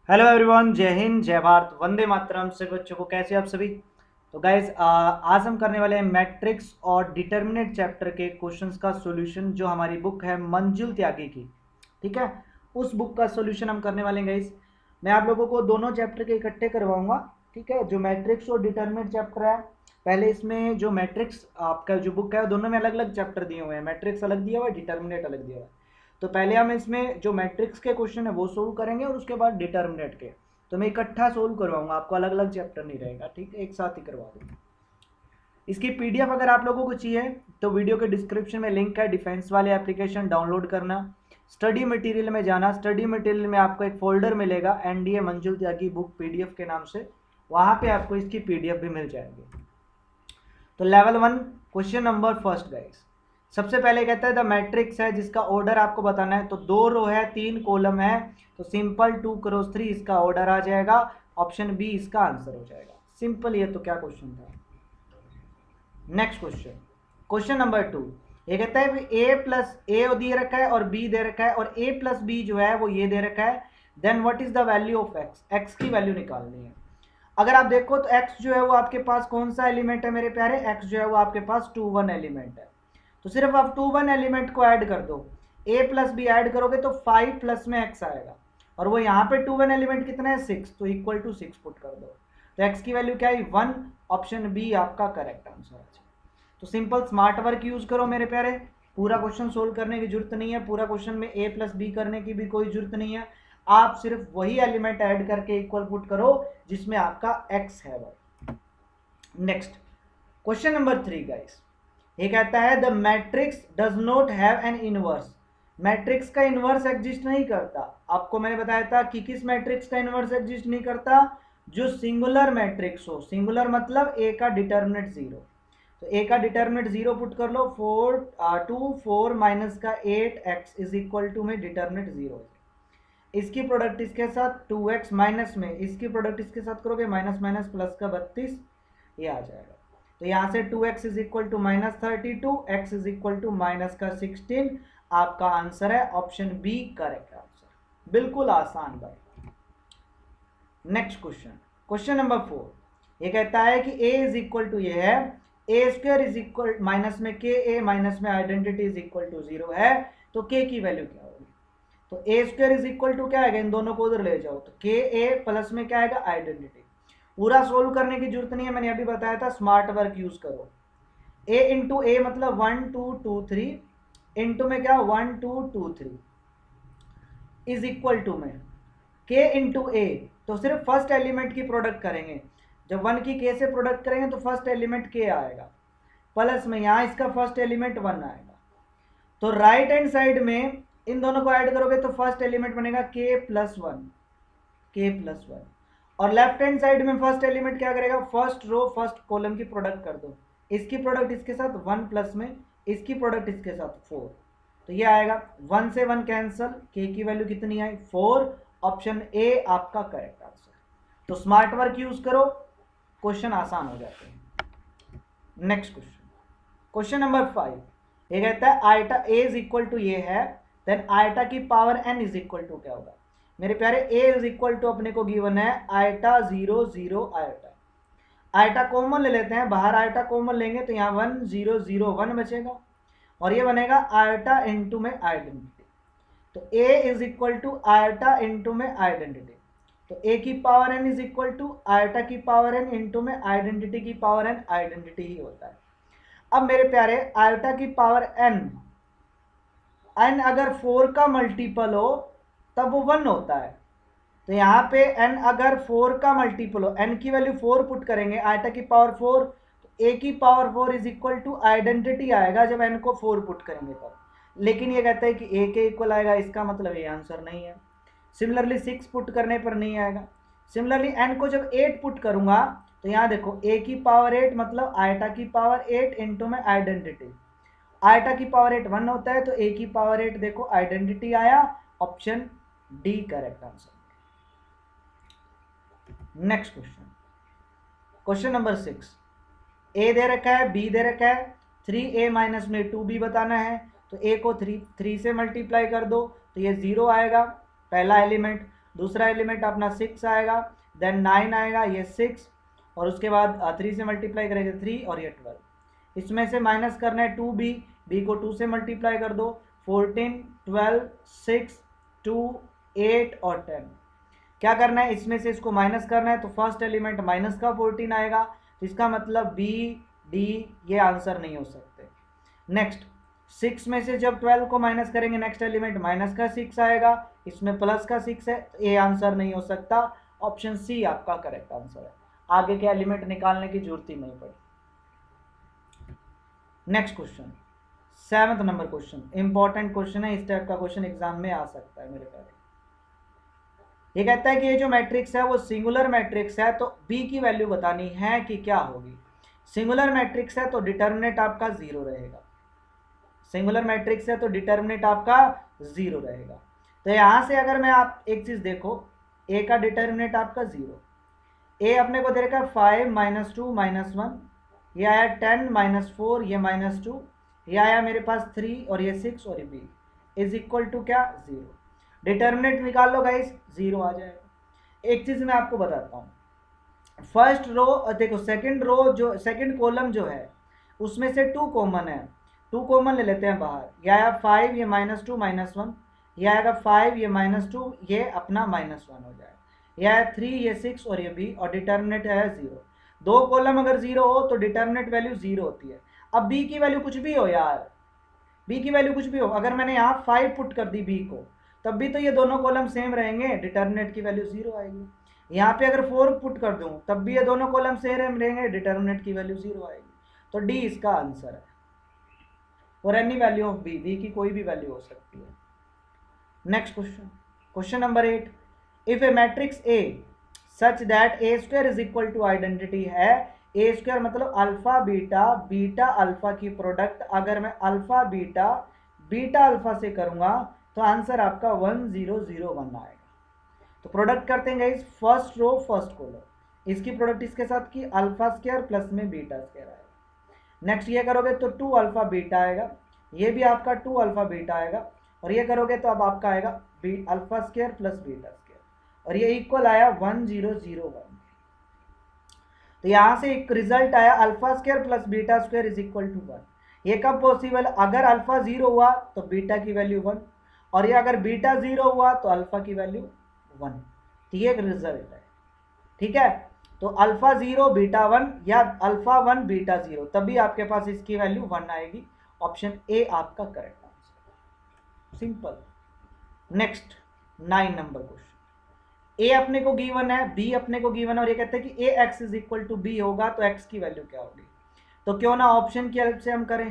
Hello everyone, जय हिंद, जय भारत, वंदे मातरम। से बच्चों को कैसे आप सभी। तो गाइज आज हम करने वाले हैं मैट्रिक्स और डिटर्मिनेंट चैप्टर के क्वेश्चंस का सॉल्यूशन, जो हमारी बुक है मंजुल त्यागी की। ठीक है, उस बुक का सॉल्यूशन हम करने वाले हैं गाइज। मैं आप लोगों को दोनों चैप्टर के इकट्ठे करवाऊंगा। ठीक है, जो मैट्रिक्स और डिटर्मिनेंट चैप्टर है, पहले इसमें जो मैट्रिक्स आपका जो बुक है दोनों में अलग अलग चैप्टर दिए हुए हैं। मैट्रिक्स अलग दिया हुआ है, डिटर्मिनेंट अलग दिया हुआ है। तो पहले हम इसमें जो मैट्रिक्स के क्वेश्चन है वो सोल्व करेंगे और उसके बाद डिटर्मिनेंट के। तो मैं इकट्ठा सोल्व करवाऊंगा, आपको अलग अलग चैप्टर नहीं रहेगा। ठीक है, एक साथ ही करवा दूंगा। इसकी पीडीएफ अगर आप लोगों को चाहिए तो वीडियो के डिस्क्रिप्शन में लिंक है, डिफेंस वाले एप्लीकेशन डाउनलोड करना, स्टडी मटेरियल में जाना। स्टडी मटेरियल में आपको एक फोल्डर मिलेगा एनडीए मंजुल त्यागी बुक पीडीएफ के नाम से, वहां पे आपको इसकी पीडीएफ भी मिल जाएगी। तो level 1 question number first guys. सबसे पहले कहता है द मैट्रिक्स है जिसका ऑर्डर आपको बताना है। तो 2 रो है, 3 कॉलम है, तो सिंपल 2 क्रॉस 3 इसका ऑर्डर आ जाएगा। ऑप्शन बी इसका आंसर हो जाएगा। सिंपल, ये तो क्या क्वेश्चन था। Next question, question number 2। ये कहता है ए प्लस ए दे रखा है और बी दे रखा है, और ए प्लस बी जो है वो ये दे रखा है। Then what is the value of x, x की वैल्यू निकालनी है। अगर आप देखो तो x जो है वो आपके पास कौन सा एलिमेंट है मेरे प्यारे, x जो है वो आपके पास 2 1 एलिमेंट है। तो सिर्फ आप 2 1 एलिमेंट को ऐड कर दो। a प्लस बी ऐड करोगे तो 5 प्लस में x आएगा, और वो यहाँ पे 2 1 एलिमेंट कितना है 6, तो इक्वल टू 6 पुट कर दो। तो x की वैल्यू क्या है 1। ऑप्शन बी आपका करेक्ट आंसर है। तो सिंपल स्मार्ट वर्क यूज करो मेरे प्यारे। पूरा क्वेश्चन सोल्व करने की जरूरत नहीं है, पूरा क्वेश्चन में a प्लस बी करने की भी कोई जरूरत नहीं है। आप सिर्फ वही एलिमेंट ऐड करके इक्वल पुट करो जिसमें आपका x है भाई। Next question number 3 guys. ये कहता है the matrix does not have an inverse. Matrix का इनवर्स एग्जिस्ट नहीं करता। आपको मैंने बताया था कि किस मैट्रिक्स का इनवर्स एग्जिस्ट नहीं करता, जो सिंगुलर मैट्रिक्स हो। सिंगुलर मतलब ए का डिटर्मिनेंट 0। तो ए का डिटर्मिनेंट 0 पुट कर लो। 4 माइनस का 8x इज इक्वल टू में डिटर्मिनेंट 0। इसकी प्रोडक्ट इसके साथ 2x माइनस में इसकी प्रोडक्ट इसके साथ करोगे माइनस माइनस प्लस का 32, ये आ जाएगा। तो यहाँ से 2x is equal to -32, x is equal to minus का 16। आपका आंसर है ऑप्शन बी करेक्ट आंसर। बिल्कुल आसान भाई। Next question, question number 4। ये कहता है कि a इज इक्वल टू ये है A square is equal minus में के ए माइनस में आइडेंटिटी इज इक्वल टू 0 है। तो k की वैल्यू क्या होगी। तो A square is equal to क्या आएगा, इन दोनों को उधर ले जाओ। तो के ए प्लस में क्या आएगा आइडेंटिटी। पूरा सोल्व करने की जरूरत नहीं है, मैंने अभी बताया था स्मार्ट वर्क यूज करो। ए इंटू ए मतलब 1 2 2 3 इंटू में क्या 1 2 2 3 इज इक्वल टू में के इंटू ए। तो सिर्फ फर्स्ट एलिमेंट की प्रोडक्ट करेंगे। जब 1 की के से प्रोडक्ट करेंगे तो फर्स्ट एलिमेंट के आएगा, प्लस में यहाँ इसका फर्स्ट एलिमेंट 1 आएगा। तो राइट हैंड साइड में इन दोनों को ऐड करोगे तो फर्स्ट एलिमेंट बनेगा k प्लस 1, के प्लस 1। और लेफ्ट हैंड साइड में फर्स्ट एलिमेंट क्या करेगा, फर्स्ट रो फर्स्ट कॉलम की प्रोडक्ट कर दो। इसकी प्रोडक्ट इसके साथ 1 प्लस में इसकी प्रोडक्ट इसके साथ 4। तो ये आएगा 1 से 1 कैंसल, k की वैल्यू कितनी आई 4। ऑप्शन ए आपका करेक्ट आंसर। तो स्मार्ट वर्क यूज करो, क्वेश्चन आसान हो जाते हैं। Next question, question number 5। ये कहता है iota A is equal to ये है, देन आइटा की power n is equal to क्या होगा मेरे प्यारे। a इज इक्वल टू अपने को गिवन है आइटा 0 0 आइटा। आइटा कॉमन ले लेते हैं, बाहर आइटा कॉमन लेंगे तो यहाँ 1 0 0 1 बचेगा, और ये बनेगा आइटा इंटू में आइडेंटिटी। तो a is equal to iota into में आइडेंटिटी। तो a की power n is equal to iota की पावर n इंटू में आइडेंटिटी की पावर n, आइडेंटिटी ही होता है। अब मेरे प्यारे आइटा की पावर n अगर 4 का मल्टीपल हो तब वो 1 होता है। तो यहाँ पे n अगर 4 का मल्टीपल हो, n की वैल्यू 4 पुट करेंगे, आइटा की पावर 4, तो a की power 4 is equal to identity आएगा जब n को 4 पुट करेंगे तब। लेकिन ये कहता है कि a के इक्वल आएगा, इसका मतलब ये आंसर नहीं है। सिमिलरली 6 पुट करने पर नहीं आएगा। सिमिलरली n को जब 8 पुट करूंगा तो यहाँ देखो a की पावर 8 मतलब आइटा की पावर 8 इंटू में आइडेंटिटी। आइटा की पावर 8 1 होता है, तो a की पावर 8 देखो आइडेंटिटी आया। Option D correct answer. Next question, question number 6। a दे रखा है, b दे रखा है, 3a माइनस में 2b बताना है। तो a को 3 से मल्टीप्लाई कर दो तो ये 0 आएगा पहला एलिमेंट, दूसरा एलिमेंट अपना 6 आएगा, देन 9 आएगा, ये 6 और उसके बाद 3 से मल्टीप्लाई करेंगे 3 और ये 12। इसमें से माइनस करना है 2b, b को 2 से मल्टीप्लाई कर दो, 14, 12, 6, 2, 8 और 10। क्या करना है, इसमें से इसको माइनस करना है, तो फर्स्ट एलिमेंट माइनस का 14 आएगा, तो इसका मतलब बी डी ये आंसर नहीं हो सकते। नेक्स्ट 6 में से जब 12 को माइनस करेंगे नेक्स्ट एलिमेंट माइनस का 6 आएगा, इसमें प्लस का 6 है, तो ये आंसर नहीं हो सकता। ऑप्शन सी आपका करेक्ट आंसर है। आगे के एलिमेंट निकालने की जरूरत ही नहीं पड़ी। Next question 7th number question, important question है, इस टाइप का क्वेश्चन एग्जाम में आ सकता है मेरे प्यारे। ये कहता है कि ये जो मैट्रिक्स है वो सिंगुलर मैट्रिक्स है, तो बी की वैल्यू बतानी है कि क्या होगी। सिंगुलर मैट्रिक्स है तो डिटर्मिनेंट आपका 0 रहेगा, सिंगुलर मैट्रिक्स है तो डिटर्मिनेंट आपका 0 रहेगा। तो यहां से अगर मैं आप एक चीज देखो, ए का डिटर्मिनेंट आपका 0, ए अपने को दे रखा 5 - 2 - 1, ये आया 10 - 4, ये -2, ये आया मेरे पास 3 और ये 6 और ये बी इज इक्वल टू क्या 0। डिटर्मिनेंट निकाल लो गाइस, 0 आ जाएगा। एक चीज मैं आपको बताता हूँ, फर्स्ट रो देखो, सेकंड रो जो सेकंड कॉलम जो है उसमें से 2 कॉमन है, 2 कॉमन ले लेते हैं बाहर, ये आया 5, ये -2 - 1, ये आएगा 5, ये -2, ये अपना -1 हो जाएगा, ये आया 3, ये 6 और ये b और डिटर्मिनेंट है 0। दो कॉलम अगर 0 हो तो डिटर्मिनेंट वैल्यू 0 होती है। अब b की वैल्यू कुछ भी हो यार, b की वैल्यू कुछ भी हो, अगर मैंने यहाँ 5 पुट कर दी b को, तब भी तो ये दोनों कॉलम सेम रहेंगे, डिटर्मिनेंट की वैल्यू 0 आएगी। यहाँ पे अगर 4 पुट कर दूं तब भी ये दोनों कॉलम सेम रहेंगे, डिटर्मिनेंट की वैल्यू 0 आएगी। तो डी इसका आंसर है, और any value of B, B की कोई भी वैल्यू हो सकती है। Next question, question number 8, if A matrix A such that A square is equal to identity है, ए स्क्वायर मतलब अल्फा बीटा, बीटा अल्फा की प्रोडक्ट अगर मैं अल्फा बीटा, बीटा अल्फा से करूंगा तो आंसर आपका 1001 आएगा। तो प्रोडक्ट करते हैं guys, first row first column, इसकी प्रोडक्ट इसके साथ की अल्फा स्क्वायर प्लस में बीटा स्क्वायर आएगा। नेक्स्ट ये करोगे तो 2 अल्फा बीटा आएगा, ये भी आपका 2 अल्फा बीटा आएगा, और ये करोगे तो अब आपका आएगा alpha square plus beta square, और ये इक्वल आया 1001। तो यहां से एक रिजल्ट आया alpha square plus beta square is equal to 1। ये कब पॉसिबल, अगर अल्फा 0 हुआ तो बीटा की वैल्यू 1, और ये अगर बीटा 0 हुआ तो अल्फा की वैल्यू 1। तो ये एक रिजल्ट है, ठीक है। तो अल्फा 0 बीटा 1 या अल्फा 1 बीटा 0, तभी आपके पास इसकी वैल्यू 1 आएगी। ऑप्शन ए आपका correct answer, simple. Next 9 number question, ए अपने को गिवन है, बी अपने को गिवन है, और ये कहते हैं कि A x is equal to B होगा तो एक्स की वैल्यू क्या होगी। तो क्यों ना ऑप्शन की हेल्प से हम करें।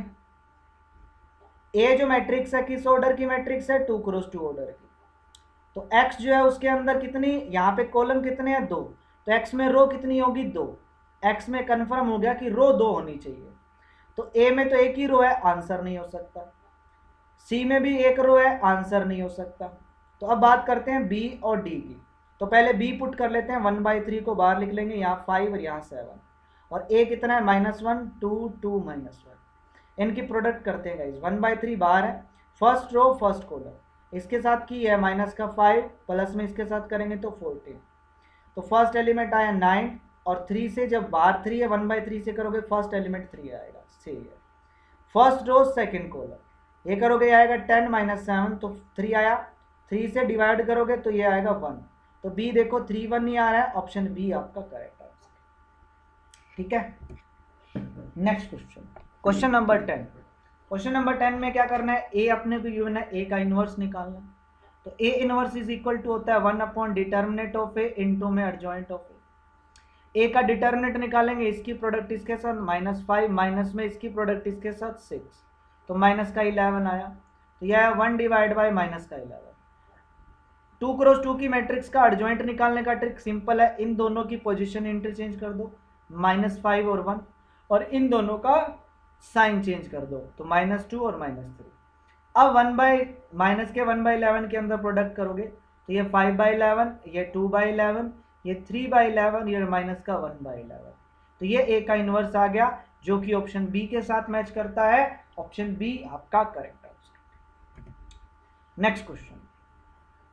ए जो मैट्रिक्स है किस ऑर्डर की मैट्रिक्स है, 2 क्रॉस 2 ऑर्डर की। तो एक्स जो है उसके अंदर कितनी, यहाँ पे कॉलम कितने हैं 2, तो एक्स में रो कितनी होगी 2। एक्स में कंफर्म हो गया कि रो 2 होनी चाहिए, तो ए में तो एक ही रो है, आंसर नहीं हो सकता। सी में भी एक रो है, आंसर नहीं हो सकता। तो अब बात करते हैं बी और डी की। तो पहले बी पुट कर लेते हैं, 1/3 को बाहर लिख लेंगे, यहाँ 5 और यहाँ 7, और ए कितना है -1, 2, 2 -1। इनकी प्रोडक्ट करते हैं गाइस, 1/3 बाहर है, फर्स्ट रो फर्स्ट कॉलम, इसके साथ की है -5 प्लस में इसके साथ करेंगे तो 14। तो फर्स्ट एलिमेंट आया 9, और 3 से जब बाहर 3 है 1/3 से करोगे फर्स्ट एलिमेंट 3 आएगा, सही है। फर्स्ट रो सेकंड कॉलम, ये करोगे आएगा 10 - 7, तो 3 आया, 3 से डिवाइड करोगे तो ये आएगा 1। तो बी देखो 3 1 नहीं आ रहा है, ऑप्शन बी आपका करेक्ट आंसर, ठीक है। Next question, question number 10। Question number 10 में क्या करना है, ए अपने को गिवन है, ए का इनवर्स निकालना है। तो A inverse is equal to होता है 1 डिटर्मिनेंट ऑफ ए इंटू में एडजॉइंट ऑफ ए। ए का डिटर्मिनेंट निकालेंगे, इसकी प्रोडक्ट इसके साथ -5 माइनस में इसकी प्रोडक्ट इसके साथ 6, तो माइनस का 11 आया, तो यह है 1 डिवाइड बाई माइनस का 11। 2 क्रॉस 2 की मैट्रिक्स का एडजॉइंट निकालने का ट्रिक सिंपल है, इन दोनों की पोजीशन इंटरचेंज कर दो, -5 और 1, और इन दोनों का साइन चेंज कर दो, तो -2 और -3। अब माइनस के 1/11 के अंदर प्रोडक्ट करोगे तो ये 5/11, ये 2/11, ये 3/11, ये माइनस का 1/11। तो ये ए का इनवर्स आ गया, जो कि ऑप्शन बी के साथ मैच करता है। ऑप्शन बी आपका correct answer. Next question,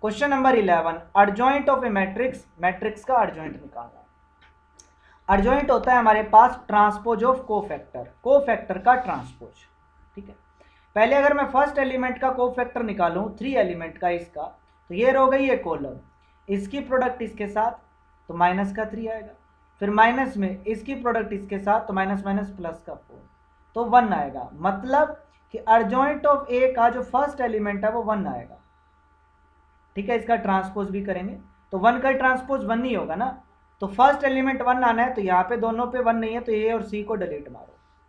question number 11, adjoint of a matrix, matrix का अर्जॉइंट निकालना। अर्जॉइंट होता है हमारे पास ट्रांसपोज ऑफ कोफैक्टर, कोफैक्टर का ट्रांसपोज। ठीक है, पहले अगर मैं फर्स्ट एलिमेंट का कोफैक्टर निकालूं 3 एलिमेंट का इसका, तो ये रो गई है कॉलम, इसकी प्रोडक्ट इसके साथ तो माइनस का 3 आएगा, फिर माइनस में इसकी प्रोडक्ट इसके साथ तो माइनस माइनस प्लस का 4 तो 1 आएगा। मतलब कि अर्जॉइंट ऑफ ए का जो फर्स्ट एलिमेंट है वो 1 आएगा। ठीक है, इसका ट्रांसपोज भी करेंगे तो 1 का ट्रांसपोज 1 ही होगा ना, तो फर्स्ट एलिमेंट 1 आना है, तो यहाँ पे दोनों पे 1 नहीं है तो ए और सी को डिलीट मारो।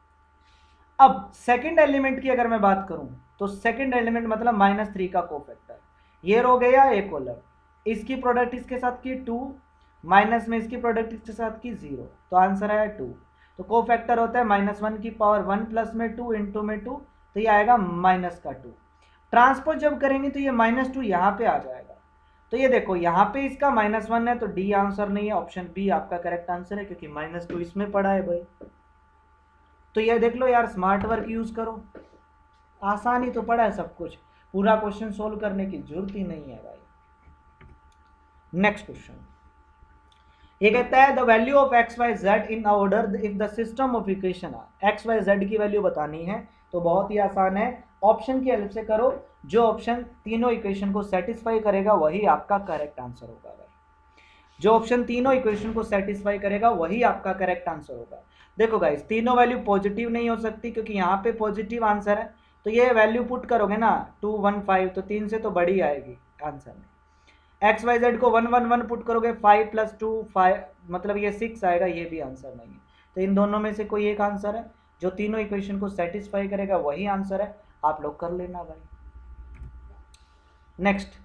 अब सेकंड एलिमेंट की अगर मैं बात करूं तो सेकंड एलिमेंट मतलब -3 का कोफैक्टर, ये रो गया ए कॉलम, इसकी प्रोडक्ट इसके साथ की 2, माइनस में इसकी प्रोडक्ट इसके साथ की 0, तो आंसर आया 2। तो कोफैक्टर होता है -1 की पावर 1 प्लस में 2 इंटू में 2, तो ये आएगा माइनस का 2। ट्रांसपोज जब करेंगे तो ये -2 यहाँ पे आ जाएगा, तो ये देखो यहाँ पे इसका -1 है तो डी आंसर नहीं है, ऑप्शन बी आपका करेक्ट आंसर है, क्योंकि -2 इसमें पड़ा है भाई। तो ये देख लो यार, स्मार्ट वर्क यूज करो, आसानी तो पड़ा है सब कुछ, पूरा क्वेश्चन सोल्व करने की जरूरत ही नहीं है भाई। नेक्स्ट क्वेश्चन ये कहता है the value of X Y Z in order if the system of equation are, X Y Z की वैल्यू बतानी है तो बहुत ही आसान है, ऑप्शन की हेल्प से करो, जो ऑप्शन तीनों इक्वेशन को सेटिस्फाई करेगा वही आपका करेक्ट आंसर होगा भाई। जो ऑप्शन तीनों इक्वेशन को सेटिस्फाई करेगा वही आपका करेक्ट आंसर होगा। देखो गाइस, तीनों वैल्यू पॉजिटिव नहीं हो सकती क्योंकि यहाँ पे पॉजिटिव आंसर है, तो ये वैल्यू पुट करोगे ना 215 तो 3 से तो बड़ी आएगी आंसर में। एक्स वाई जेड को 111 पुट करोगे 5 + 2 5, मतलब ये 6 आएगा, ये भी आंसर नहीं है। तो इन दोनों में से कोई एक आंसर है, जो तीनों इक्वेशन को सेटिस्फाई करेगा वही आंसर है, आप लोग कर लेना भाई। नेक्स्ट,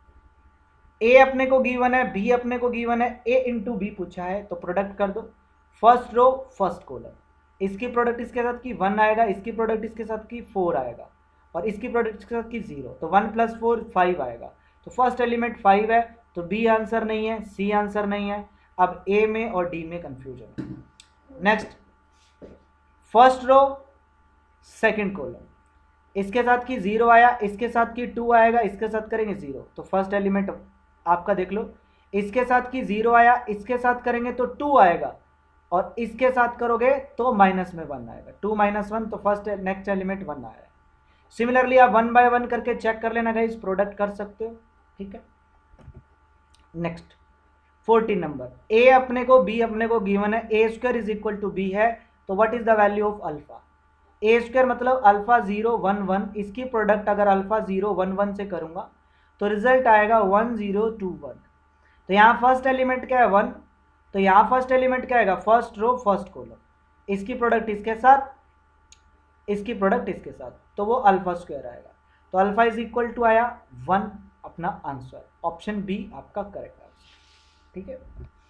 ए अपने को गिवन है, बी अपने को गिवन है, ए इंटू बी पूछा है, तो प्रोडक्ट कर दो, फर्स्ट रो फर्स्ट कॉलम, इसकी प्रोडक्ट इसके साथ की 1 आएगा, इसकी प्रोडक्ट इसके साथ की 4 आएगा, और इसकी प्रोडक्ट इसके साथ की 0, तो 1 + 4 5 आएगा। तो फर्स्ट एलिमेंट 5 है, तो बी आंसर नहीं है, सी आंसर नहीं है। अब ए में और डी में कंफ्यूजन है। Next, first row second column, इसके साथ की 0 आया, इसके साथ की 2 आएगा, इसके साथ करेंगे 0, तो फर्स्ट एलिमेंट आपका देख लो, इसके साथ की 0 आया, इसके साथ करेंगे तो 2 आएगा, और इसके साथ करोगे तो माइनस में 1 आएगा, 2 - 1, तो फर्स्ट नेक्स्ट एलिमेंट 1 आया है। सिमिलरली आप 1 बाय 1 करके चेक कर लेना गाइस, प्रोडक्ट कर सकते हो। ठीक है, नेक्स्ट 14 नंबर, ए अपने को बी अपने को गिवन है, a² = b है, तो what is the value of alpha. a² मतलब अल्फा 0 1 1, इसकी प्रोडक्ट अगर अल्फा 0 1 1 से करूंगा तो रिजल्ट आएगा 1 0 2 1। तो यहाँ फर्स्ट एलिमेंट क्या है 1, तो यहाँ फर्स्ट एलिमेंट क्या आएगा, फर्स्ट रो फर्स्ट कॉलम, इसकी प्रोडक्ट इसके साथ, इसकी प्रोडक्ट इसके साथ, तो वो अल्फा² आएगा, तो अल्फा = आया 1, अपना आंसर, ऑप्शन बी आपका करेक्ट आंसर। ठीक है,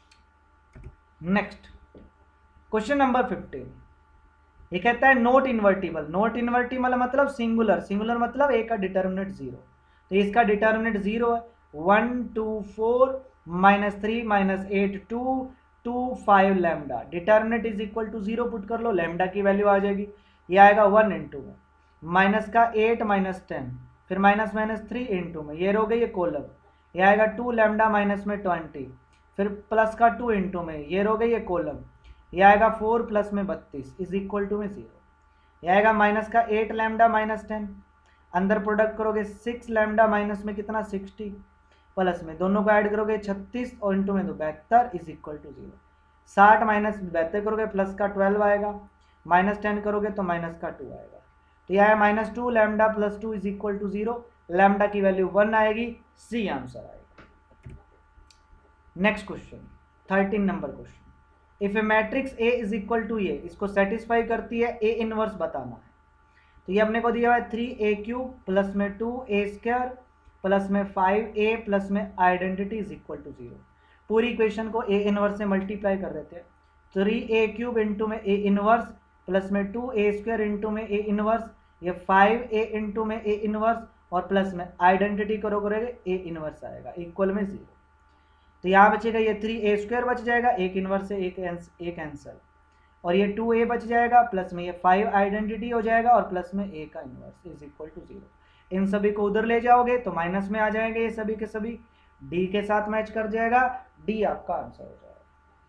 नेक्स्ट क्वेश्चन नंबर 15, ये कहता है नॉट इन्वर्टिबल, नॉट इन्वर्टिबल मतलब सिंगुलर, सिंगुलर मतलब ए का डिटर्मिनेंट 0, तो इसका डिटर्मिनेंट 0 है, 1 2 4 -3 -8 2 2 5 लैम्डा, डिटर्मिनेंट = 0 पुट कर लो, लैम्डा की वैल्यू आ जाएगी, ये आएगा 1 इंटू में, माइनस का 8 - 10, फिर -3 इंटू में, ये रो गई ये कॉलम, ये आएगा 2 लैम्डा माइनस में 20, फिर प्लस का 2 इंटू में, ये रो गई ये कॉलम, ये आएगा 4 प्लस में 32 = में 0, ये आएगा माइनस का 8 लैम्डा -10, अंदर प्रोडक्ट करोगे 6 लैम्डा माइनस में कितना 60, प्लस में दोनों को ऐड करोगे 36 और इंटू में 72 = 0, 60 माइनस 72 करोगे प्लस का 12 आएगा, -10 करोगे तो माइनस का 2 आएगा, तो यह है -2 लैम्डा + 2 = 0, लैम्डा की वैल्यू 1 आएगी, सी आंसर आएगा। Next question 13 number question, if A matrix A = A, इसको सेटिस्फाई करती है, A इनवर्स बताना है, तो ये अपने को दिया हुआ है 3a³ प्लस में 2a² प्लस में 5a प्लस में आइडेंटिटी = 0, पूरी इक्वेशन को A इनवर्स से मल्टीप्लाई कर देते हैं, 3a³ इंटू में A इनवर्स प्लस में 2a² इंटू में A इनवर्स, ये 5a इंटू में A इनवर्स, और प्लस में आइडेंटिटी करोगे A इनवर्स आएगा इक्वल में 0, तो यहाँ बचेगा ये 3a² बच जाएगा, एक इनवर्स से एक कैंसल, और ये 2a बच जाएगा, प्लस में ये 5 आइडेंटिटी हो जाएगा, और प्लस में a का इनवर्स = 0। इन सभी को उधर ले जाओगे तो माइनस में आ जाएंगे ये सभी के सभी, डी के साथ मैच कर जाएगा, डी आपका आंसर हो जाएगा।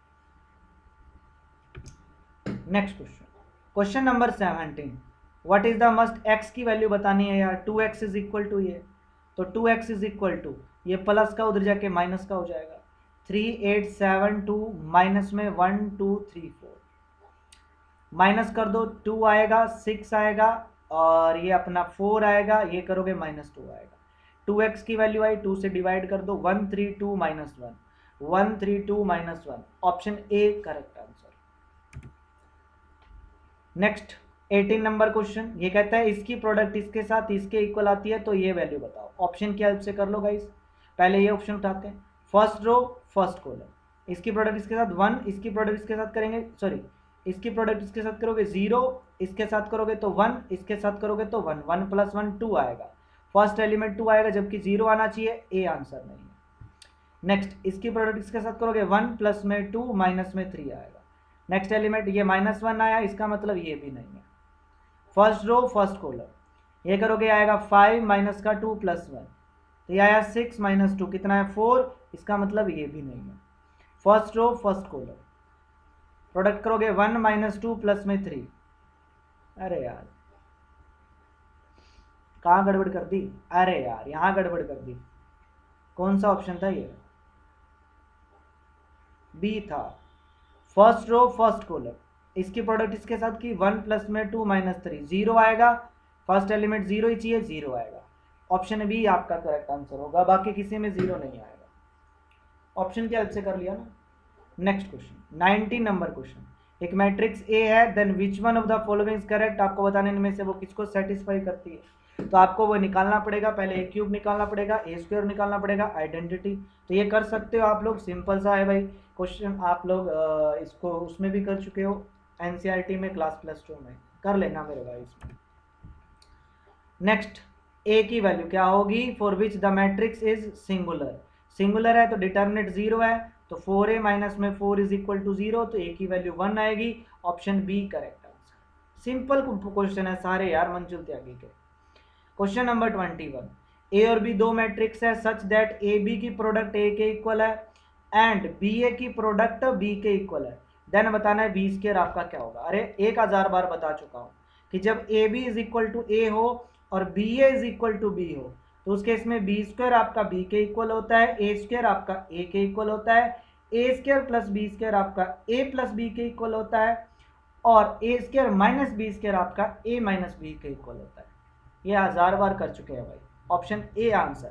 Next question, question number 17, what is the must X की वैल्यू बतानी है यार। 2x इज इक्वल टू ये, तो 2x इज इक्वल टू ये प्लस का उधर जाके माइनस का हो जाएगा, 3 8 7 2 माइनस में 1 2 3 4, माइनस कर दो 2 आएगा 6 आएगा और ये अपना 4 आएगा, ये करोगे -2 आएगा। 2x की वैल्यू आई, 2 से डिवाइड कर दो, 132 minus 1, 132 minus 1, option A correct answer. Next 18 number question, ये कहता है इसकी प्रोडक्ट इसके साथ इसके इक्वल आती है तो ये वैल्यू बताओ। ऑप्शन की हेल्प से कर लो गाइस। पहले ये ऑप्शन उठाते हैं, फर्स्ट रो फर्स्ट कॉलम, इसकी प्रोडक्ट इसके साथ 1, इसकी प्रोडक्ट इसके साथ करेंगे, सॉरी इसकी प्रोडक्ट इसके साथ करोगे 0, इसके साथ करोगे तो 1, इसके साथ करोगे तो 1, 1 + 1 2 आएगा, फर्स्ट एलिमेंट 2 आएगा जबकि 0 आना चाहिए, ए आंसर नहीं है। नेक्स्ट इसकी प्रोडक्ट इसके साथ करोगे 1 प्लस में 2 माइनस में 3 आएगा, नेक्स्ट एलिमेंट ये -1 आया, इसका मतलब ये भी नहीं है। फर्स्ट रो फर्स्ट कॉलम, ये करोगे आएगा 5 माइनस का 2 प्लस 1, तो ये आया 6 माइनस 2 कितना है 4, इसका मतलब ये भी नहीं है। First row first column, product करोगे 1 माइनस 2 प्लस में 3, अरे यार कहाँ गड़बड़ कर दी, अरे यार यहाँ गड़बड़ कर दी, कौन सा ऑप्शन था ये, बी था। फर्स्ट रो फर्स्ट कॉलम, इसकी प्रोडक्ट इसके साथ की 1 प्लस में 2 माइनस 3, 0 आएगा, फर्स्ट एलिमेंट 0 ही चाहिए, 0 आएगा, ऑप्शन बी आपका करेक्ट आंसर होगा, बाकी किसी में 0 नहीं आएगा। ऑप्शन की हेल्प से कर लिया ना। नेक्स्ट क्वेश्चन 19 नंबर क्वेश्चन, एक मैट्रिक्स ए है, then which one of the following is correct, आपको बताने में से वो किसको सेटिस्फाई करती है, तो आपको वो निकालना पड़ेगा, पहले ए क्यूब निकालना पड़ेगा, ए स्क्वायर निकालना पड़ेगा, आइडेंटिटी, तो ये कर सकते हो आप लोग, सिंपल सा है भाई क्वेश्चन, आप लोग इसको उसमें भी कर चुके हो एनसीईआरटी में क्लास +2 में, कर लेना मेरे भाई इसमें। नेक्स्ट ए की वैल्यू क्या होगी, for which the matrix is singular, singular है तो डिटर्मिनेंट 0 है, तो 4a माइनस में 4 इज इक्वल टू 0, तो ए की वैल्यू 1 आएगी, option B correct answer. Simple question है सारे यार मंजुल त्यागी के। क्वेश्चन नंबर 21, ए और बी दो मैट्रिक्स है सच दैट ए बी की प्रोडक्ट ए के इक्वल है एंड बी ए की प्रोडक्ट बी के इक्वल है, देन बताना है बी स्क्वायर आपका क्या होगा। अरे 1000 बार बता चुका हूँ कि जब A B is equal to A हो और B A is equal to B हो तो उस केस में बी स्क्वायर आपका बी के इक्वल होता है, ए स्क्वायर आपका ए के इक्वल होता है, A square plus B square आपका ए प्लस बी के इक्वल होता है, और A square minus B square आपका ए माइनस बी के इक्वल होता है। ये 1000 बार कर चुके हैं भाई, option A answer.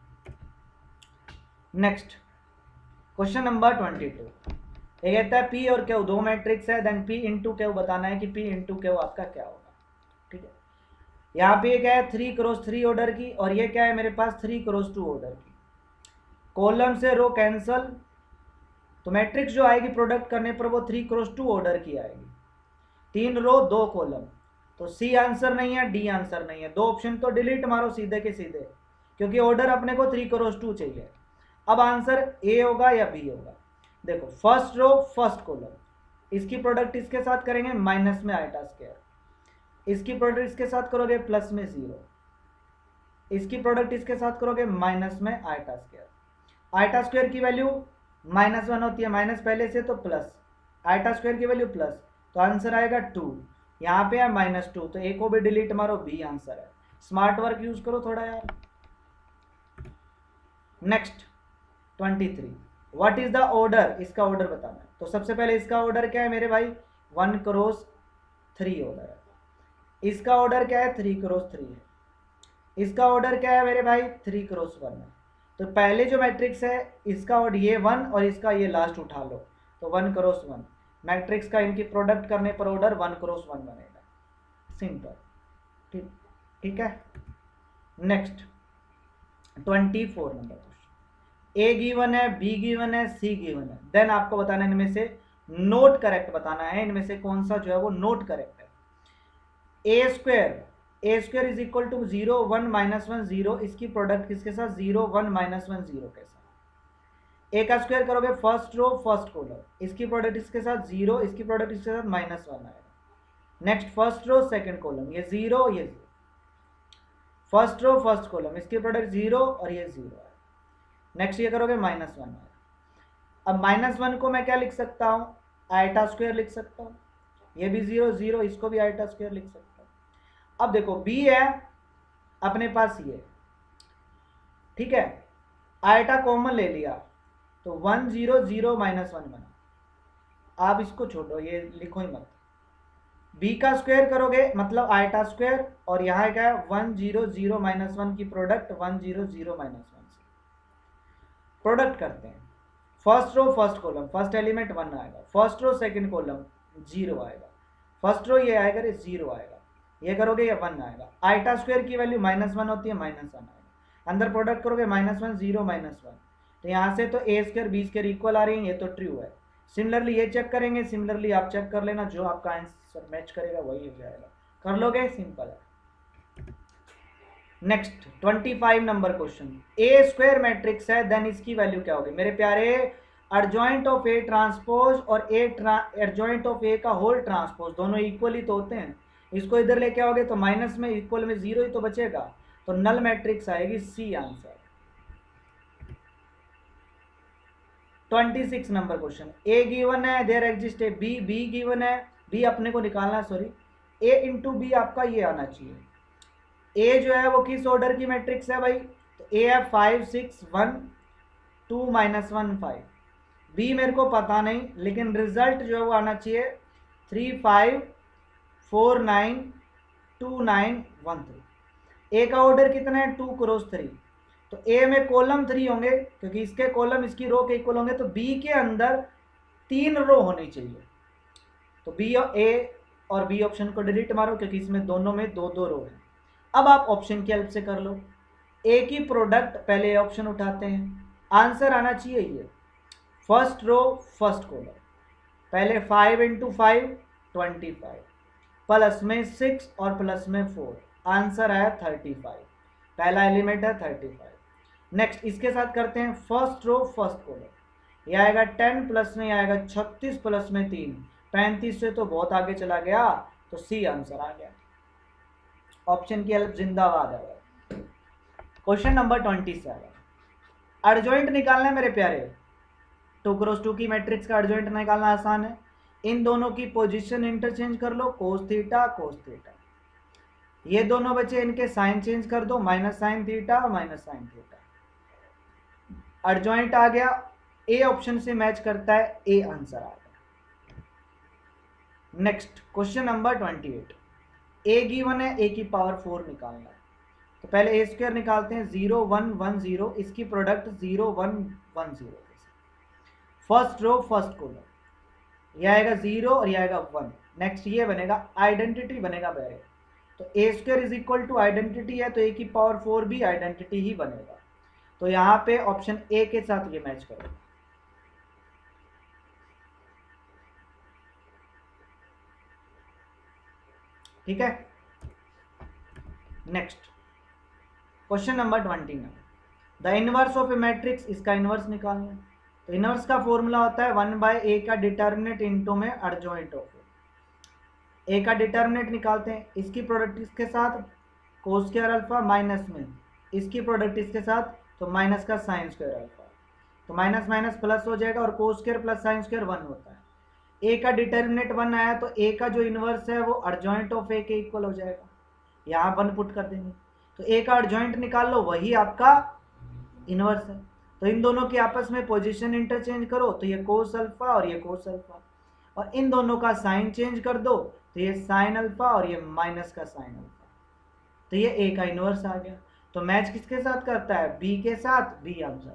Next question number 22, ये कहता है पी और क्यू दो मैट्रिक्स है, देन पी इंटू क्यू बताना है कि पी इंटू क्यू आपका क्या होगा। ठीक है, यहाँ पे क्या है 3 क्रॉस 3 ऑर्डर की, और ये क्या है मेरे पास 3 क्रॉस 2 ऑर्डर की, कॉलम से रो कैंसल, तो मैट्रिक्स जो आएगी प्रोडक्ट करने पर वो 3 क्रॉस 2 ऑर्डर की आएगी, 3 रो 2 कॉलम, तो सी आंसर नहीं है, डी आंसर नहीं है, दो ऑप्शन तो डिलीट मारो सीधे के सीधे, क्योंकि ऑर्डर अपने को 3 क्रॉस 2 चाहिए। अब आंसर ए होगा या बी होगा, देखो फर्स्ट रो फर्स्ट कॉलम, इसकी प्रोडक्ट इसके साथ करेंगे माइनस में आइटा स्क्वायर, इसकी प्रोडक्ट इसके साथ करोगे प्लस में 0, इसकी प्रोडक्ट इसके साथ करोगे माइनस में आइटा स्क्वायर, आइटा स्क्वायर की वैल्यू -1 होती है, माइनस पहले से तो प्लस, आइटा स्क्वायर की वैल्यू प्लस, तो आंसर आएगा 2, यहाँ पे है -2, तो ए को भी डिलीट मारो, बी आंसर है। स्मार्ट वर्क यूज करो थोड़ा यार। Next 23, what is the order, इसका ऑर्डर बताना है, तो सबसे पहले इसका ऑर्डर क्या है मेरे भाई 1 क्रॉस 3 ऑर्डर है, इसका ऑर्डर क्या है 3 क्रॉस 3 है, इसका ऑर्डर क्या है मेरे भाई 3 क्रॉस 1 है, तो पहले जो मैट्रिक्स है इसका ऑर्डर ये 1 और इसका ये लास्ट उठा लो, तो 1 क्रॉस 1 मैट्रिक्स का इनकी प्रोडक्ट करने पर ऑर्डर 1 क्रॉस 1 बनेगा, सिंपल। ठीक है। Next 24 number question, A given है, बी गिवन है, सी गिवन है, देन आपको बताना है इनमें से नोट करेक्ट बताना है, इनमें से कौन सा जो है वो नोट करेक्ट है। A square is equal to 0 1 -1 0, इसकी प्रोडक्ट किसके साथ 0 1 -1 0 के साथ, ए का स्क्वायर करोगे फर्स्ट रो फर्स्ट कॉलम, इसकी प्रोडक्ट इसके साथ 0, इसकी प्रोडक्ट इसके साथ -1 आएगा, next first row second column, ये 0 ये 0, फर्स्ट रो फर्स्ट कॉलम, इसकी प्रोडक्ट 0 और ये 0 है। नेक्स्ट ये करोगे -1 है। अब -1 को मैं क्या लिख सकता हूँ, आयटा स्क्वायर लिख सकता हूँ, ये भी 0 0, इसको भी आयटा स्क्वायर लिख सकता हूँ। अब देखो b है अपने पास ये, ठीक है, आयटा कॉमन ले लिया तो 1 0 0 -1 बना। आप इसको छोड़ो, ये लिखो ही मत। b का स्क्वायर करोगे मतलब आयटा स्क्वायर, और यहाँ क्या है 1 0 0 -1 की प्रोडक्ट 1 0 0 -1 से प्रोडक्ट करते हैं। First row first column, first element 1 आएगा, फर्स्ट रो सेकंड कॉलम 0 आएगा, फर्स्ट रो ये आएगा, ये 0 आएगा, ये करोगे ये 1 आएगा। आयटा स्क्वायर की वैल्यू -1 होती है, -1 आएगा। अंदर प्रोडक्ट करोगे -1 0 -1, तो यहाँ से तो a square b square equal आ रही है, ये तो ट्रू है। सिमिलरली ये चेक करेंगे, सिमिलरली आप चेक कर लेना, जो आपका आंसर मैच करेगा वही हो जाएगा। कर लोगे, सिंपल है। Next 25 number question, a square matrix है, देन इसकी वैल्यू क्या होगी मेरे प्यारे। एडजॉइंट ऑफ ए ट्रांसपोज और एडजॉइंट ऑफ ए का होल ट्रांसपोज दोनों इक्वल ही तो होते हैं। इसको इधर लेके आओगे तो माइनस में इक्वल में 0 ही तो बचेगा, तो नल मैट्रिक्स आएगी, C answer. 26 number question, A given है, there exist a B, B given है, बी अपने को निकालना है, सॉरी, ए इंटू बी आपका ये आना चाहिए। ए जो है वो किस ऑर्डर की मैट्रिक्स है भाई, तो ए है 5 6 1 2 -1 5। बी मेरे को पता नहीं, लेकिन रिजल्ट जो है वो आना चाहिए 3 5 4 9 2 9 1 3। ए का ऑर्डर कितना है 2 क्रॉस 3, तो ए में कॉलम 3 होंगे क्योंकि इसके कॉलम इसकी रो के इक्वल होंगे, तो बी के अंदर 3 रो होनी चाहिए। तो बी और ए और बी ऑप्शन को डिलीट मारो क्योंकि इसमें दोनों में 2 रो है। अब आप ऑप्शन की हेल्प से कर लो, ए की प्रोडक्ट पहले ऑप्शन उठाते हैं, आंसर आना चाहिए ये फर्स्ट रो फर्स्ट कॉलम, पहले 5 × 5 25, प्लस में 6 और प्लस में 4, आंसर आया 35, पहला एलिमेंट है 35। नेक्स्ट इसके साथ करते हैं फर्स्ट रो फर्स्ट कॉलम, ये आएगा 10 प्लस में आएगा 36 प्लस में 3 35 से तो बहुत आगे चला गया, तो सी आंसर आ गया। ऑप्शन की हेल्प जिंदाबाद है। क्वेश्चन नंबर 27, एडजॉइंट निकालना है मेरे प्यारे। 2 क्रॉस 2 की मैट्रिक्स का एडजॉइंट निकालना आसान है। इन दोनों की पोजीशन इंटरचेंज कर लो, कोस थीटा कोस थीटा, ये दोनों बचे, इनके साइन चेंज कर दो, minus sine theta minus sine theta, adjoint आ गया, ए ऑप्शन से मैच करता है, ए आंसर आ गया। Next question number 28, A given है, ए की पावर 4 निकालना है, तो पहले ए स्क्वायर निकालते हैं, 0 1 1 0, इसकी product 0 1 1 0। First row first column, ये आएगा 0 और ये आएगा 1। नेक्स्ट ये बनेगा आइडेंटिटी बनेगा बैरे, तो A square is equal to identity है, तो ए की पावर 4 भी आइडेंटिटी ही बनेगा, तो यहाँ पे ऑप्शन ए के साथ ये मैच करेगा। ठीक है। Next question number 29, the inverse of a matrix, इसका इनवर्स निकालना है, तो इनवर्स का फॉर्मूला होता है 1/a का डिटर्मिनेंट इनटू में एडजॉइंट ऑफ ए का डिटर्मिनेंट निकालते हैं, इसकी प्रोडक्ट इसके साथ कोस स्क्वायर अल्फा माइनस में इसकी प्रोडक्ट इसके साथ, तो माइनस का साइन स्क्वायर अल्फा, तो माइनस माइनस प्लस हो जाएगा और cos square plus sine square 1 होता है। ए का डिटर्मिनेंट 1 आया तो ए का जो इनवर्स है वो एडजॉइंट ऑफ ए के इक्वल हो जाएगा, यहाँ 1 पुट कर देंगे, तो ए का एडजॉइंट निकाल लो, वही आपका इनवर्स है। तो इन दोनों की आपस में पोजीशन इंटरचेंज करो, तो ये कोस अल्फा और ये कोस अल्फा, और इन दोनों का साइन चेंज कर दो, तो ये साइन अल्फा और ये माइनस का साइन अल्फा, तो ये ए का इनवर्स आ गया। तो मैच किसके साथ करता है, बी के साथ, B answer.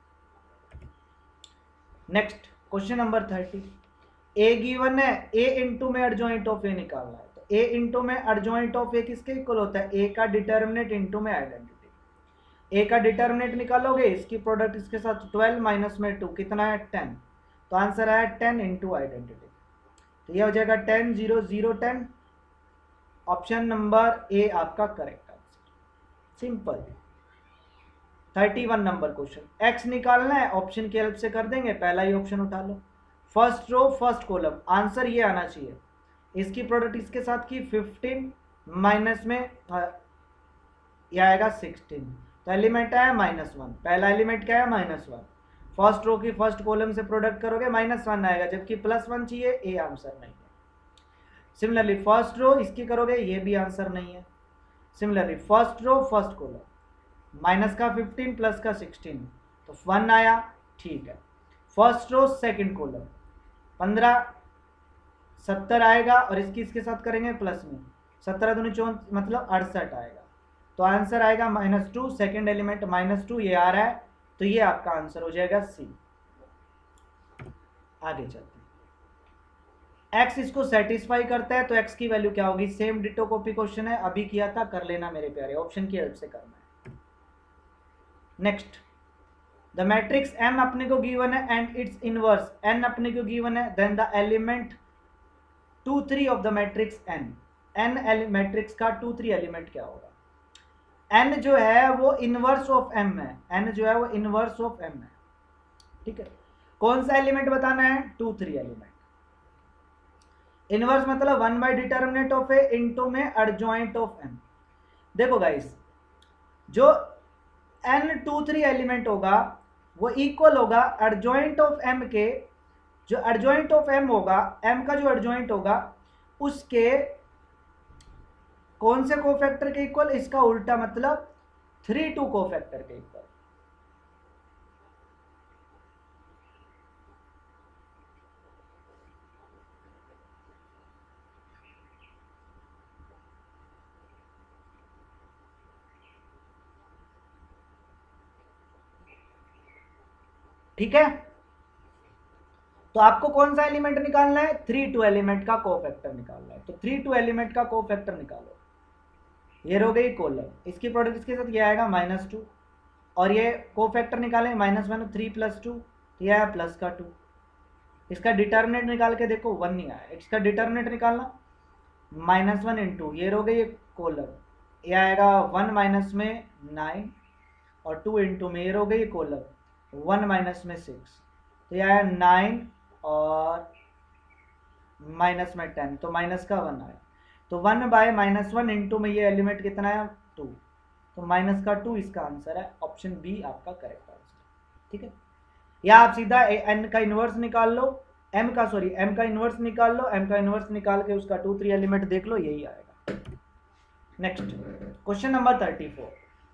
Next question number 30, A given है, ए इंटू में एडजॉइंट ऑफ ए निकालना है, तो ए इंटू में एडजॉइंट ऑफ ए किसके इक्वल होता है, ए का डिटर्मिनेंट इंटू में आइडेंटिटी। ए का डिटर्मिनेंट निकालोगे, इसकी प्रोडक्ट इसके साथ 12 माइनस में 2 कितना है 10, तो आंसर आया 10 इंटू आइडेंटिटी, तो यह हो जाएगा 10 0 0 10। ऑप्शन नंबर ए आपका correct answer, simple. 31 number question, X निकालना है, ऑप्शन की हेल्प से कर देंगे, पहला ही ऑप्शन उठा लो, first row first column, answer ये आना चाहिए, इसकी प्रोडक्ट इसके साथ की 15 माइनस में ये आएगा 16। तो एलिमेंट आया -1, पहला एलिमेंट क्या है -1। फर्स्ट रो की फर्स्ट कॉलम से प्रोडक्ट करोगे -1 आएगा, जबकि +1 चाहिए, ए आंसर नहीं है। सिमिलरली फर्स्ट रो इसकी करोगे, ये भी आंसर नहीं है। Similarly first row first column, minus का 15 प्लस का 16, तो 1 आया, ठीक है। फर्स्ट रो सेकंड कॉलम 15 70 आएगा, और इसके साथ करेंगे प्लस में 17 दूनी 24 मतलब 68 आएगा। तो आंसर आएगा -2, सेकंड एलिमेंट -2 ये आ रहा है, तो ये आपका आंसर हो जाएगा सी। आगे चलते हैं। x इसको सेटिस्फाई करता है, तो x की वैल्यू क्या होगी? सेम डिटो कॉपी क्वेश्चन है, अभी किया था, कर लेना मेरे प्यारे, ऑप्शन की हेल्प से करना है। नेक्स्ट, द मैट्रिक्स m अपने को गिवन है एंड इट्स इनवर्स n अपने को गिवन है, then the element 2 3 of the matrix n matrix का 2 3 एलिमेंट क्या होगा? n जो है वो इनवर्स ऑफ m है, n जो है वो इनवर्स ऑफ m है, ठीक है। कौन सा एलिमेंट बताना है? 2 3 एलिमेंट। इनवर्स मतलब 1 by determinant of A into में एडजॉइंट ऑफ m। देखो गाइस, जो n 2 3 एलिमेंट होगा वो इक्वल होगा एडजॉइंट ऑफ m के, जो एडजॉइंट ऑफ m होगा, m का जो एडजॉइंट होगा उसके कौन से कोफैक्टर के इक्वल? इसका उल्टा मतलब 3 2 कोफैक्टर के इक्वल। ठीक है, तो आपको कौन सा एलिमेंट निकालना है? 3 2 एलिमेंट का कोफैक्टर निकालना है। तो 3 2 एलिमेंट का कोफैक्टर निकालो। ये हो गई कॉलम, इसकी प्रोडक्ट इसके साथ ये आएगा -2, और ये कोफैक्टर निकालें -1 3 + 2, ये आया प्लस का 2। इसका डिटर्मिनेंट निकाल के देखो, 1 नहीं आया। इसका डिटर्मिनेंट निकालना, -1 इंटू ये हो गई ये कॉलम, ये आएगा 1 माइनस में 9, और 2 इंटू में ये हो गई कॉलम 1 माइनस में 6, तो ये आया 9 और माइनस में 10, तो माइनस का 1 आया। तो 1 बाय -1 इंटू में ये एलिमेंट कितना है? 2, तो माइनस का 2 इसका आंसर है, ऑप्शन बी आपका करेक्ट आंसर, ठीक है। या आप सीधा n का इन्वर्स निकाल लो, m का इन्वर्स निकाल लो, m का इन्वर्स निकाल के उसका 2 3 एलिमेंट देख लो, यही आएगा। नेक्स्ट क्वेश्चन नंबर 34,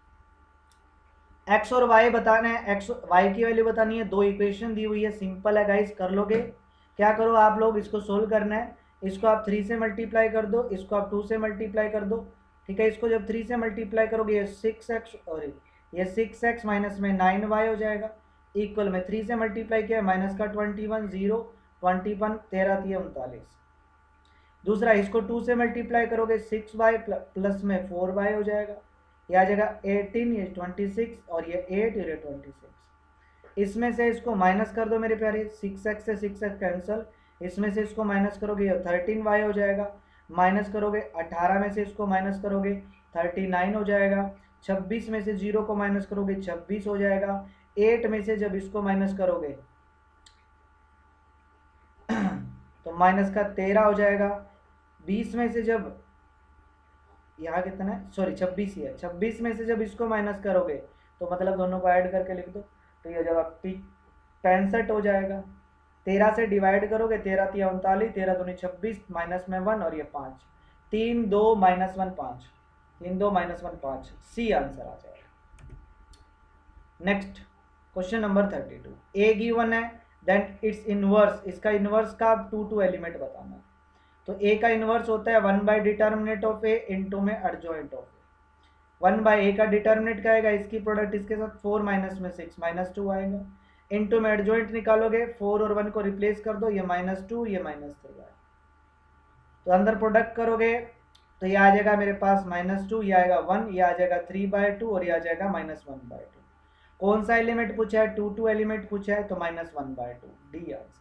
x और y बताना है, x y की वैल्यू बतानी है। दो इक्वेशन दी हुई है, सिंपल है गाइस, कर लोगे। क्या करो आप लोग, इसको सोल्व करना है, इसको आप 3 से मल्टीप्लाई कर दो, इसको आप 2 से मल्टीप्लाई कर दो, ठीक है। इसको जब 3 से मल्टीप्लाई करोगे ये 6x और ये 6x माइनस में 9y हो जाएगा, इक्वल में 3 से मल्टीप्लाई किया माइनस का 21 0 21 13 39। दूसरा, इसको 2 से मल्टीप्लाई करोगे 6y प्लस में 4y हो जाएगा, ये आ जाएगा 18, ये 26 और ये 8 ये 26। इसमें से इसको माइनस कर दो मेरे प्यारे, 6x से 6x कैंसल, इसमें से इसको माइनस करोगे ये 13y हो जाएगा, माइनस करोगे 18 में से इसको माइनस करोगे 39 हो जाएगा, 26 में से 0 को माइनस करोगे 26 हो जाएगा, 8 में से जब इसको माइनस करोगे तो माइनस का 13 हो जाएगा, 20 में से जब यहाँ कितना है, सॉरी 26 ही है, 26 में से जब इसको माइनस करोगे तो मतलब दोनों को ऐड करके लिख दो, तो ये जब आप 65 हो जाएगा। 13 से डिवाइड करोगे, 13 3 39, 13 दूनी 26, माइनस में 1 और ये 5, 3 2 -1 5, 3 2 -1 5, सी आंसर आ जाएगा। Next question number 32, A given है, देन इट्स इनवर्स, इसका इनवर्स का 2 2 एलिमेंट बताना है। तो ए का इनवर्स होता है 1 by determinant of A into में adjoint of A. 1 by A का डिटर्मिनेंट क्या आएगा? इसकी प्रोडक्ट इसके साथ 4 माइनस में 6 -2 आएगा, इंटू में एडजॉइंट निकालोगे, 4 और 1 को रिप्लेस कर दो, ये -2 ये -3 आएगा। तो अंदर प्रोडक्ट करोगे तो ये आ जाएगा मेरे पास -2, ये आएगा 1, ये आ जाएगा 3/2 और ये आ जाएगा -1/2। कौन सा एलिमेंट पूछा है? 2 2 एलिमेंट पूछा है, तो -1/2, D answer.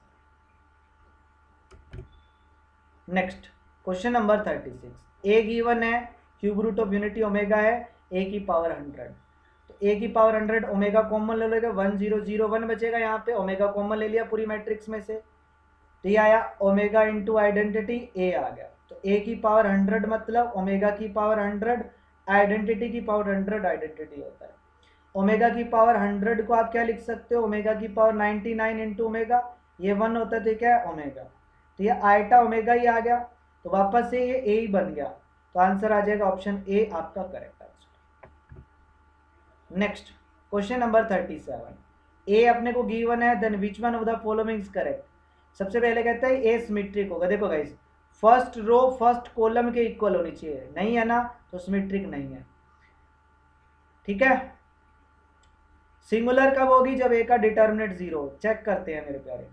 Next question number 36, A given है, cube root of unity omega है, ए की पावर 100। तो ए की पावर 100, ओमेगा कॉमन ले लेगा, 1 0 0 1 बचेगा, यहाँ पे ओमेगा कॉमन ले लिया पूरी मैट्रिक्स में से, तो ये आया ओमेगा इंटू आइडेंटिटी, ए आ गया। तो ए की पावर 100 मतलब ओमेगा की पावर 100 आइडेंटिटी की पावर 100 आइडेंटिटी होता है। ओमेगा की पावर 100 को आप क्या लिख सकते हो, ओमेगा की पावर 99 इंटू ओमेगा, ये 1 होता है तो क्या है ओमेगा, तो ये आइटा ओमेगा ही आ गया, तो वापस से ये ए ही बन गया, तो आंसर आ जाएगा ऑप्शन ए आपका correct answer. Next question number 37, A अपने को गिवन है, then which one of the following is correct. सबसे पहले कहता है ए सिमेट्रिक होगा। देखो guys, first row first column के इक्वल होनी चाहिए, नहीं है ना, तो सिमेट्रिक नहीं है। ठीक है, सिंगुलर कब होगी, जब ए का डिटर्मिनेंट 0। चेक करते हैं मेरे प्यारे,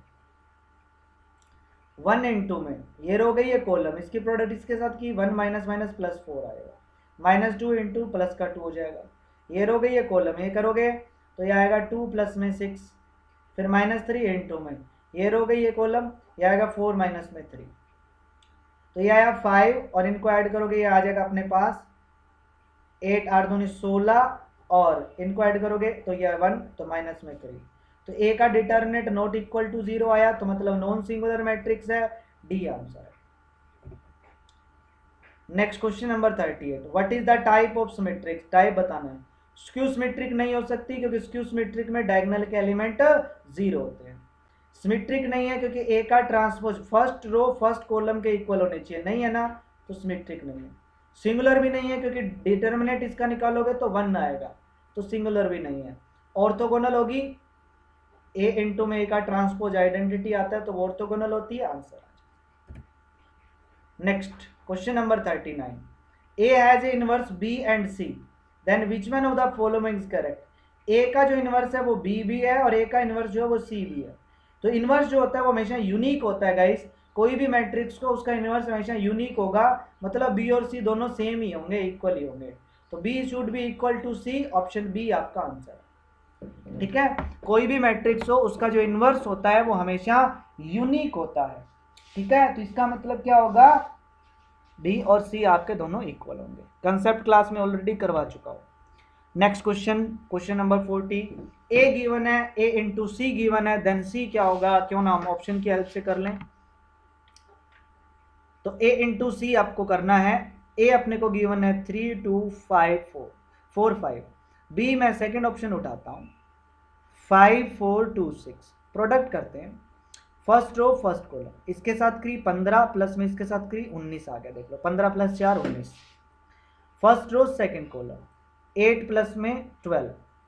1 इंटू में ये रो गई है कॉलम, इसकी प्रोडक्ट इसके साथ की 1 माइनस माइनस प्लस 4 आएगा, -2 इंटू प्लस का 2 हो जाएगा। ये रो गई है कॉलम, ये करोगे तो ये आएगा 2 प्लस में 6, फिर -3 इंटू में ये रो गई है कॉलम, ये आएगा 4 माइनस में 3, तो ये आया 5, और इनको ऐड करोगे ये आ जाएगा अपने पास 8 8 दूनी 16, और इनको ऐड करोगे तो ये 1, तो माइनस में 3, तो ए का डिटर्मिनेंट नॉट इक्वल टू 0 आया, तो मतलब नॉन सिंगुलर मैट्रिक्स है, डी आंसर है। Next question number 38, what is the type of symmetric, type बताना है। स्क्यू सिमेट्रिक नहीं हो सकती, क्योंकि स्क्यू सिमेट्रिक में डायगोनल के एलिमेंट 0 होते हैं। सिमेट्रिक नहीं है क्योंकि ए का transpose first row first column के इक्वल होने चाहिए, नहीं है ना, तो सिमेट्रिक नहीं है। सिंगुलर भी नहीं है क्योंकि डिटर्मिनेंट इसका निकालोगे तो 1 आएगा, तो सिंगुलर भी नहीं है। ऑर्थोगोनल होगी, ए इंटू में ए का ट्रांसपोज आइडेंटिटी आता है, तो ऑर्थोगोनल होती है, answer. Next question number 39, A has a inverse B and C, then which one of the following is correct. A का जो इनवर्स है वो बी भी है, और ए का इनवर्स जो है वो सी भी है। तो इनवर्स जो होता है वो हमेशा यूनिक होता है गाइस, कोई भी मैट्रिक्स को उसका इनवर्स हमेशा यूनिक होगा, मतलब बी और सी दोनों सेम ही होंगे, इक्वल ही होंगे, तो B should be equal to C, option B आपका आंसर। ठीक है, कोई भी मैट्रिक्स हो उसका जो इनवर्स होता है वो हमेशा यूनिक होता है। ठीक है, तो इसका मतलब क्या होगा, बी और सी आपके दोनों इक्वल होंगे। कंसेप्ट क्लास में ऑलरेडी करवा चुका हूं। Next question, question number 40, A given है, ए इंटू सी गिवन है, देन सी क्या होगा, क्यों ना हम ऑप्शन की हेल्प से कर लें। तो ए इंटू सी आपको करना है, ए अपने को गिवन है 3 2 5 4 5, बी मैं सेकेंड ऑप्शन उठाता हूं 5 4 2 6, प्रोडक्ट करते हैं, फर्स्ट रो फर्स्ट कॉलम, इसके साथ करी 15 प्लस में इसके साथ करी 19 आ गया, देख लो 15 plus 4 19, first row second column 8 plus में 12,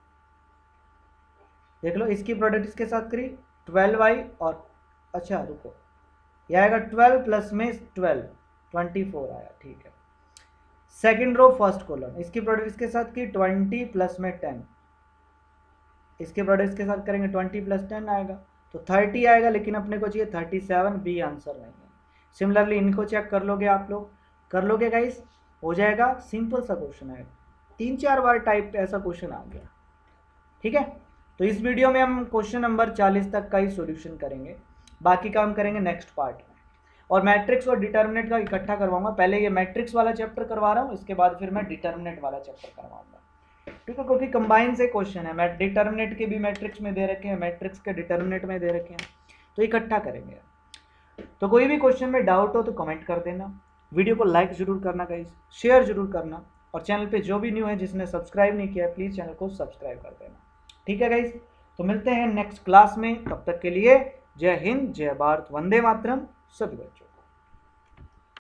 देख लो इसकी प्रोडक्ट इसके साथ करी 12y, और अच्छा रुको, यह आएगा 12 प्लस में 12 24 आया, ठीक है। सेकेंड रो फर्स्ट कॉलम, इसकी प्रोडक्ट इसके साथ की 20 प्लस में 10, इसके प्रोडक्ट इसके साथ करेंगे 20 प्लस 10 आएगा, तो 30 आएगा, लेकिन अपने को चाहिए 37, बी आंसर नहीं है। सिमिलरली इनको चेक कर लोगे, आप लोग कर लोगे गाइस, हो जाएगा, सिंपल सा क्वेश्चन है, 3-4 बार टाइप ऐसा क्वेश्चन आ गया। ठीक है, तो इस वीडियो में हम क्वेश्चन नंबर 40 तक का ही सॉल्यूशन करेंगे, बाकी काम करेंगे नेक्स्ट पार्ट में, और मैट्रिक्स और डिटर्मिनेंट का इकट्ठा करवाऊंगा। पहले ये मैट्रिक्स वाला चैप्टर करवा रहा हूँ, इसके बाद फिर मैं डिटर्मिनेंट वाला चैप्टर करवाऊंगा, ठीक है, क्योंकि कंबाइन से क्वेश्चन है, मैं डिटर्मिनेंट के भी मैट्रिक्स में दे रखे हैं, मैट्रिक्स के डिटर्मिनेंट में दे रखे हैं, तो इकट्ठा करेंगे। तो कोई भी क्वेश्चन में डाउट हो तो कमेंट कर देना, वीडियो को लाइक जरूर करना गाइस, शेयर जरूर करना, और चैनल पे जो भी न्यू है जिसने सब्सक्राइब नहीं किया प्लीज़ चैनल को सब्सक्राइब कर देना। ठीक है गाइस, तो मिलते हैं नेक्स्ट क्लास में, तब तक के लिए जय हिंद, जय भारत, वंदे मातरम सभी बच्चों।